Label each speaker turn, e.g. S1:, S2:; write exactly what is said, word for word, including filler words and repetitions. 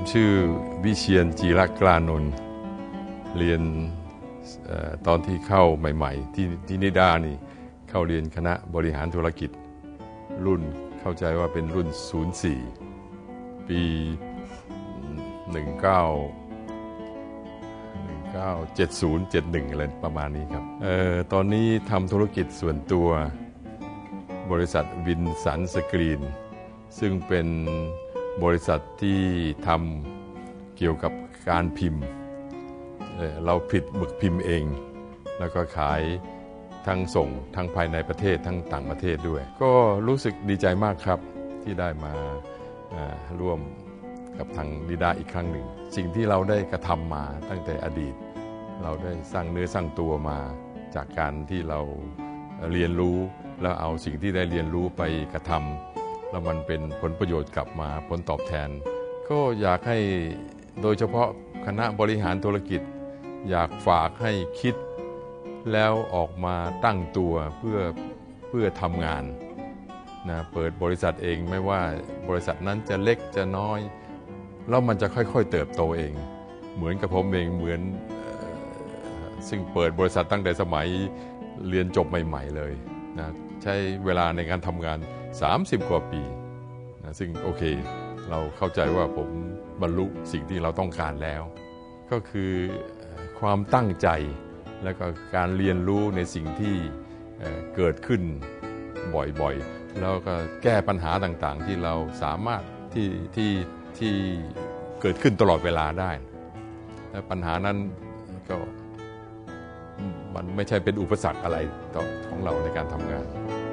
S1: ชื่อวิเชียรจีรกลานนท์เรียนตอนที่เข้าใหม่ๆที่ที่นิดานี่เข้าเรียนคณะบริหารธุรกิจรุ่นเข้าใจว่าเป็นรุ่นศูนย์สี่ปีหนึ่งเก้าเจ็ดศูนย์ เจ็ดหนึ่งอะไรประมาณนี้ครับเอ่อตอนนี้ทำธุรกิจส่วนตัวบริษัทวินสันสกรีนซึ่งเป็นบริษัทที่ทำเกี่ยวกับการพิมพ์ เอ่อเราผลิตหมึกพิมพ์เองแล้วก็ขายทั้งส่งทั้งภายในประเทศทั้งต่างประเทศด้วยก็รู้สึกดีใจมากครับที่ได้มาร่วมกับทางนิดาอีกครั้งหนึ่งสิ่งที่เราได้กระทำมาตั้งแต่อดีตเราได้สร้างเนื้อสร้างตัวมาจากการที่เราเรียนรู้แล้วเอาสิ่งที่ได้เรียนรู้ไปกระทำแล้วมันเป็นผลประโยชน์กลับมาผลตอบแทนก็อยากให้โดยเฉพาะคณะบริหารธุรกิจอยากฝากให้คิดแล้วออกมาตั้งตัวเพื่อเพื่อทำงานนะเปิดบริษัทเองไม่ว่าบริษัทนั้นจะเล็กจะน้อยแล้วมันจะค่อยๆเติบโตเองเหมือนกับผมเองเหมือนซึ่งเปิดบริษัทตั้งแต่สมัยเรียนจบใหม่ๆเลยนะใช้เวลาในการทำงานสามสิบกว่าปีนะซึ่งโอเคเราเข้าใจว่าผมบรรลุสิ่งที่เราต้องการแล้วก็คือความตั้งใจและก็การเรียนรู้ในสิ่งที่เกิดขึ้นบ่อยๆแล้วก็แก้ปัญหาต่างๆที่เราสามารถที่ที่ที่เกิดขึ้นตลอดเวลาได้และปัญหานั้นก็มันไม่ใช่เป็นอุปสรรคอะไรต่อของเราในการทำงาน